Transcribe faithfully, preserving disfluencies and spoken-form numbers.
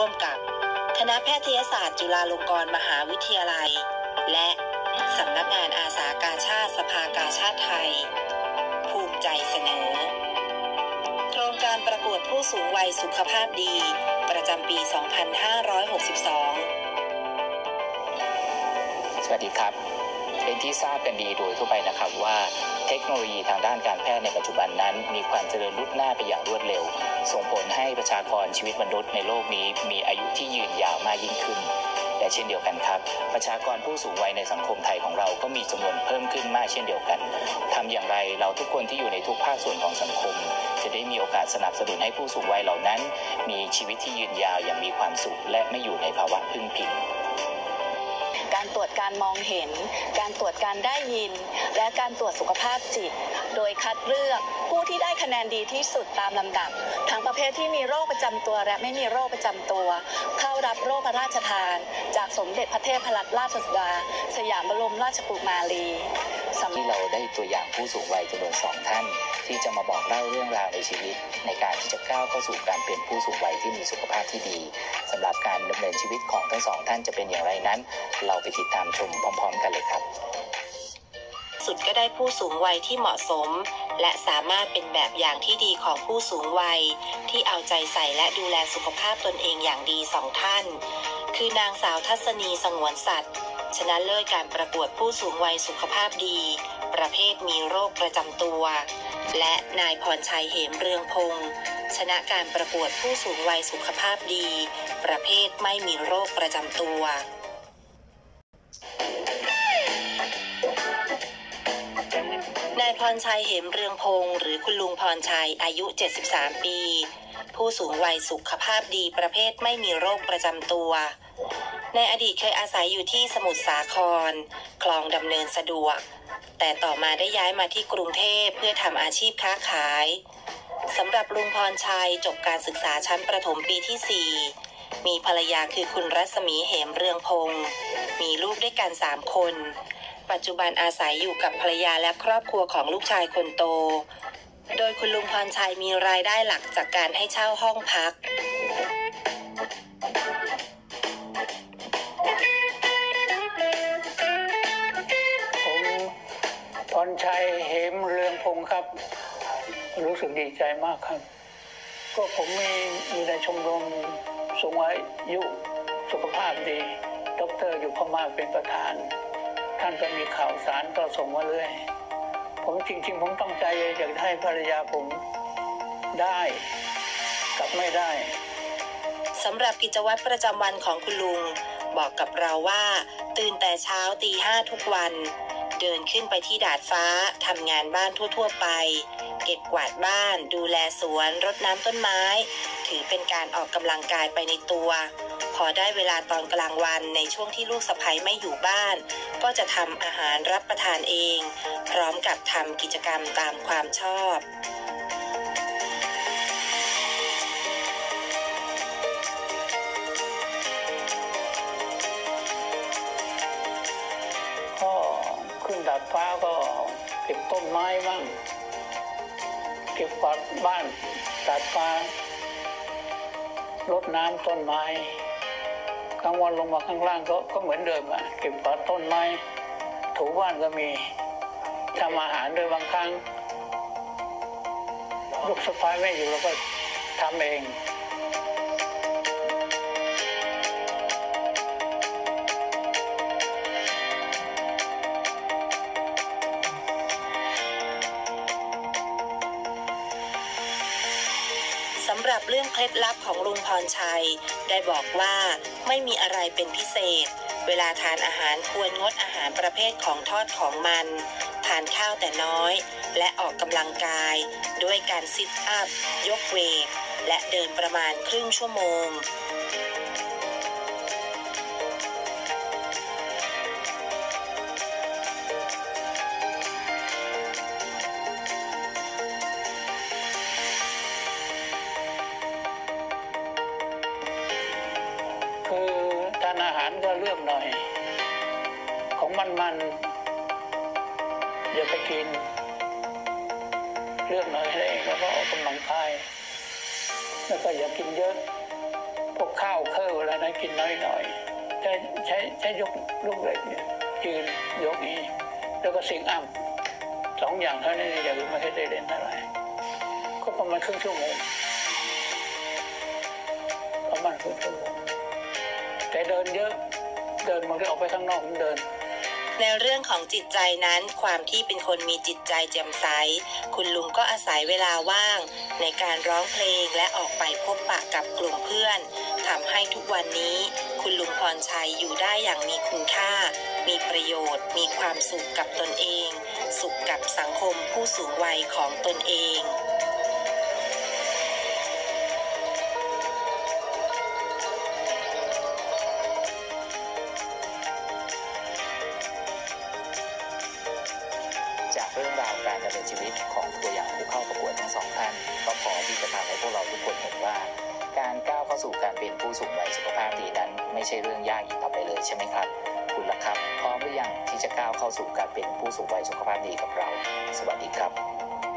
ร่วมกับคณะแพทยศาสตร์จุฬาลงกรณ์มหาวิทยาลัยและสำนักงานอาสากาชาติสภากาชาติไทยภูมิใจเสนอโครงการประกวดผู้สูงวัยสุขภาพดีประจำปี สองพันห้าร้อยหกสิบสองสวัสดีครับเป็นที่ทราบกันดีโดยทั่วไปนะครับว่าเทคโนโลยีทางด้านการแพทย์ในปัจจุบันนั้นมีความเจริญรุ่งเรืองไปอย่างรวดเร็วส่งผลให้ประชากรชีวิตมนุษย์ในโลกนี้มีอายุที่ยืนยาวมากยิ่งขึ้นและเช่นเดียวกันครับประชากรผู้สูงวัยในสังคมไทยของเราก็มีจำนวนเพิ่มขึ้นมากเช่นเดียวกันทำอย่างไรเราทุกคนที่อยู่ในทุกภาคส่วนของสังคมจะได้มีโอกาสสนับสนุนให้ผู้สูงวัยเหล่านั้นมีชีวิตที่ยืนยาวอย่างมีความสุขและไม่อยู่ในภาวะพึ่งพิงการตรวจการมองเห็นการตรวจการได้ยินและการตรวจสุขภาพจิตโดยคัดเลือกผู้ที่ได้คะแนนดีที่สุดตามลำดับทั้งประเภทที่มีโรคประจำตัวและไม่มีโรคประจำตัวเข้ารับโรคพระราชทานจากสมเด็จพระเทพรัตนราชสุดาสยามบรมราชกุมารีที่เราได้ตัวอย่างผู้สูงวัยจำนวนสองท่านที่จะมาบอกเล่าเรื่องราวในชีวิตในการที่จะก้าวเข้าสู่การเป็นผู้สูงวัยที่มีสุขภาพที่ดีสำหรับการดำเนินชีวิตของทั้งสองท่านจะเป็นอย่างไรนั้นเราไปติดตามชมพร้อมๆกันเลยครับสุดก็ได้ผู้สูงวัยที่เหมาะสมและสามารถเป็นแบบอย่างที่ดีของผู้สูงวัยที่เอาใจใส่และดูแลสุขภาพตนเองอย่างดีสองท่านคือนางสาวทัศนีสงวนสัตย์ชนะเลิศการประกวดผู้สูงวัยสุขภาพดีประเภทมีโรคประจำตัวและนายพรชัยเหมเรืองพงศ์ชนะการประกวดผู้สูงวัยสุขภาพดีประเภทไม่มีโรคประจำตัวนายพรชัยเหมเรืองพงศ์หรือคุณลุงพรชัยอายุเจ็ดสิบสามปีผู้สูงวัยสุขภาพดีประเภทไม่มีโรคประจำตัวในอดีตเคยอาศัยอยู่ที่สมุทรสาครคลองดำเนินสะดวกแต่ต่อมาได้ย้ายมาที่กรุงเทพเพื่อทำอาชีพค้าขายสำหรับลุงพรชัยจบการศึกษาชั้นประถมปีที่สี่มีภรรยาคือคุณรัศมีเหมเรืองพงศ์มีลูกด้วยกันสามคนปัจจุบันอาศัยอยู่กับภรรยาและครอบครัวของลูกชายคนโตโดยคุณลุงพรชัยมีรายได้หลักจากการให้เช่าห้องพักพรชัยเหมเรืองพงศ์ครับรู้สึกดีใจมากครับก็ผมมีอยู่ในชมรมสูงอายุสุขภาพดีดร.อยู่พม่าเป็นประธานท่านก็มีข่าวสารก็ส่งมาเรื่อยผมจริงๆผมตั้งใจอยากให้ภรรยาผมได้กับไม่ได้สำหรับกิจวัตรประจำวันของคุณลุงบอกกับเราว่าตื่นแต่เช้าตีห้าทุกวันเดินขึ้นไปที่ดาดฟ้าทำงานบ้านทั่วๆไปเก็บกวาดบ้านดูแลสวนรดน้ำต้นไม้ถือเป็นการออกกำลังกายไปในตัวพอได้เวลาตอนกลางวันในช่วงที่ลูกสะใภ้ไม่อยู่บ้านก็จะทำอาหารรับประทานเองพร้อมกับทำกิจกรรมตามความชอบก็ขึ้นดาดฟ้าก็เก็บต้นไม้บ้างเก็บกวาดบ้านดาดฟ้ารดน้ำต้นไม้กลางวันลงมาข้างล่างก็ก็เหมือนเดิมอ่ะเก็บกวาดต้นไม้ถูบ้านก็มีทำอาหารโดยบางครั้งลูกสะใภ้ไม่อยู่แล้วก็ทำเองสำหรับเรื่องเคล็ดลับของลุงพรชัยได้บอกว่าไม่มีอะไรเป็นพิเศษเวลาทานอาหารควรงดอาหารประเภทของทอดของมันทานข้าวแต่น้อยและออกกำลังกายด้วยการซิทอัพยกเวทและเดินประมาณครึ่งชั่วโมงอาหารก็เลือกหน่อยของมันๆอย่าไปกินเลือกหน่อยให้เองแล้วก็ออกกำลังกายแล้วก็อย่ากินเยอะพวกข้าวเครื่องอะไรนะกินน้อยๆใช้ใช้ใช้ยกลูกเล็กเนี่ยยืนยกนี้แล้วก็เสียงอ้ำสองอย่างเท่านี้อย่างอื่นไม่เคยได้เล่นอะไรก็ประมาณครึ่งชั่วโมงประมาณครึ่งชั่วโมงแต่เดินเยอะเดินมันก็ออกไปข้างนอกมันเดินในเรื่องของจิตใจนั้นความที่เป็นคนมีจิตใจแจ่มใสคุณลุงก็อาศัยเวลาว่างในการร้องเพลงและออกไปพบปะกับกลุ่มเพื่อนทำให้ทุกวันนี้คุณลุงพรชัยอยู่ได้อย่างมีคุณค่ามีประโยชน์มีความสุขกับตนเองสุขกับสังคมผู้สูงวัยของตนเองเรื่องราวการดำเนินชีวิตของตัวอย่างผู้เข้าประกวดทั้งสองท่านก็พอที่จะทำให้พวกเราทุกคนเห็นว่าการก้าวเข้าสู่การเป็นผู้สูงวัยสุขภาพดีนั้นไม่ใช่เรื่องยากอีกต่อไปเลยใช่ไหมครับคุณล่ะครับพร้อมหรือยังที่จะก้าวเข้าสู่การเป็นผู้สูงวัยสุขภาพดีกับเราสวัสดีครับ